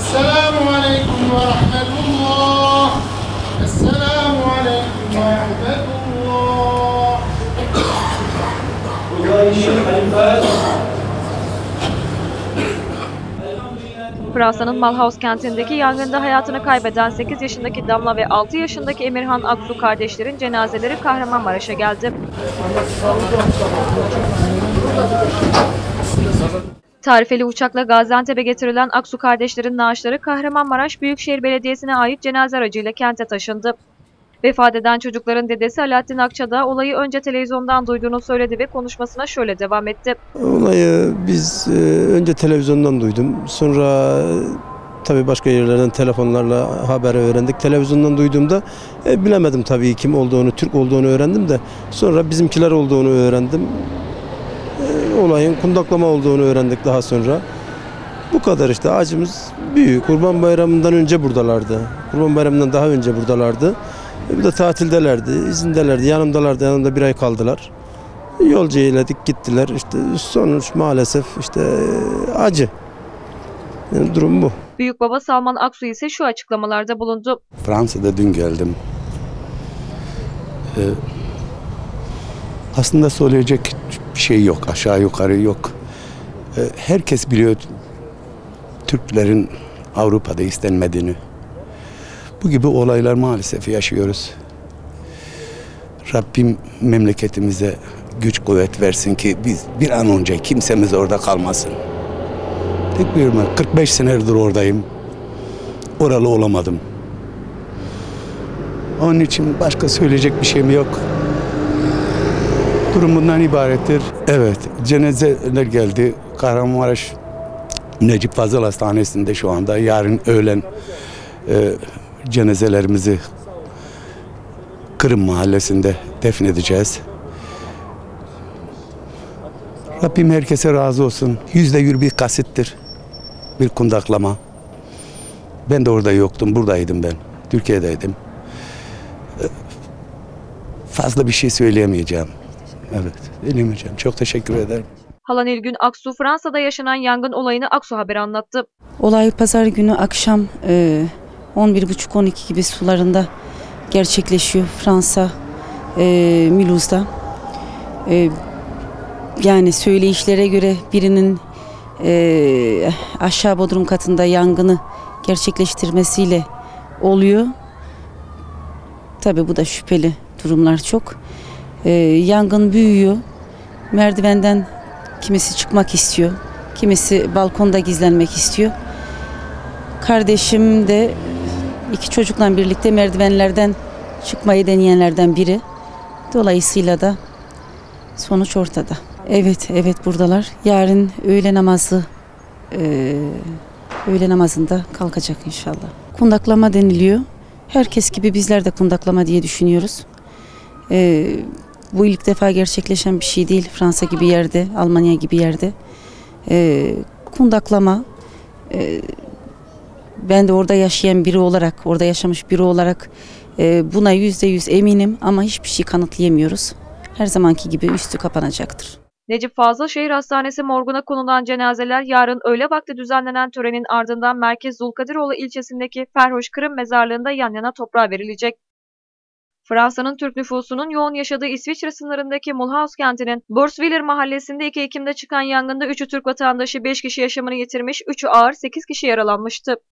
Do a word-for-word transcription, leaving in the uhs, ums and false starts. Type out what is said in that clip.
Esselamu Aleyküm ve Rahmetullah. Esselamu Aleyküm ve Rahmetullah. Fransa'nın Mulhouse kentindeki yangında hayatını kaybeden sekiz yaşındaki Damla ve altı yaşındaki Emirhan Aksu kardeşlerin cenazeleri Kahramanmaraş'a geldi. Tarifeli uçakla Gaziantep'e getirilen Aksu kardeşlerin naaşları Kahramanmaraş Büyükşehir Belediyesi'ne ait cenaze aracıyla kente taşındı. Vefat eden çocukların dedesi Alaaddin Akçadağ olayı önce televizyondan duyduğunu söyledi ve konuşmasına şöyle devam etti. Olayı biz e, önce televizyondan duydum. Sonra e, tabii başka yerlerden telefonlarla haber öğrendik. Televizyondan duyduğumda e, bilemedim tabii kim olduğunu, Türk olduğunu öğrendim de sonra bizimkiler olduğunu öğrendim. E, olayın kundaklama olduğunu öğrendik daha sonra. Bu kadar işte, acımız büyük. Kurban Bayramı'ndan önce buradalardı. Kurban Bayramı'ndan daha önce buradalardı. Bir de tatildelerdi, izindelerdi, yanımdalardı, yanımda bir ay kaldılar. Yolcu eyledik, gittiler. İşte sonuç maalesef işte acı. Yani durum bu. Büyükbaba Salman Aksu ise şu açıklamalarda bulundu. Fransa'da dün geldim. Ee, aslında söyleyecek bir şey yok, aşağı yukarı yok. Ee, herkes biliyor Türklerin Avrupa'da istenmediğini. Bu gibi olaylar maalesef yaşıyoruz. Rabbim memleketimize güç kuvvet versin ki biz bir an önce kimsemiz orada kalmasın. Tek bir kırk beş senedir oradayım. Oralı olamadım. Onun için başka söyleyecek bir şeyim yok. Durum bundan ibarettir. Evet, cenazeler geldi. Kahramanmaraş Necip Fazıl Hastanesi'nde şu anda. Yarın öğlen e, cenazelerimizi Kırım Mahallesi'nde defnedeceğiz. Rabbim herkese razı olsun. Yüzde yüz bir kasıttır. Bir kundaklama. Ben de orada yoktum. Buradaydım ben. Türkiye'deydim. Fazla bir şey söyleyemeyeceğim. Evet, söyleyemeyeceğim. Çok teşekkür ederim. Hala Nilgün Aksu, Fransa'da yaşanan yangın olayını Aksu Haber anlattı. Olay pazar günü akşam e, on bir buçuk on iki gibi sularında gerçekleşiyor. Fransa, e, Mulhouse'da. E, yani söyleyişlere göre birinin e, aşağı bodrum katında yangını gerçekleştirmesiyle oluyor. Tabii bu da şüpheli durumlar çok. E, yangın büyüyor. Merdivenden kimisi çıkmak istiyor. Kimisi balkonda gizlenmek istiyor. Kardeşim de iki çocukla birlikte merdivenlerden çıkmayı deneyenlerden biri. Dolayısıyla da sonuç ortada. Evet, evet buradalar. Yarın öğle namazı, e, öğle namazında kalkacak inşallah. Kundaklama deniliyor. Herkes gibi bizler de kundaklama diye düşünüyoruz. E, bu ilk defa gerçekleşen bir şey değil. Fransa gibi yerde, Almanya gibi yerde. E, kundaklama, e, ben de orada yaşayan biri olarak, orada yaşamış biri olarak e, buna yüzde yüz eminim ama hiçbir şey kanıtlayamıyoruz. Her zamanki gibi üstü kapanacaktır. Necip Fazıl Şehir Hastanesi morguna konulan cenazeler yarın öğle vakti düzenlenen törenin ardından Merkez Zulkadiroğlu ilçesindeki Ferhoş Kırım Mezarlığı'nda yan yana toprağa verilecek. Fransa'nın Türk nüfusunun yoğun yaşadığı İsviçre sınırındaki Mulhouse kentinin Borswiller mahallesinde iki Ekim'de çıkan yangında üçü Türk vatandaşı, beş kişi yaşamını yitirmiş, üçü ağır, sekiz kişi yaralanmıştı.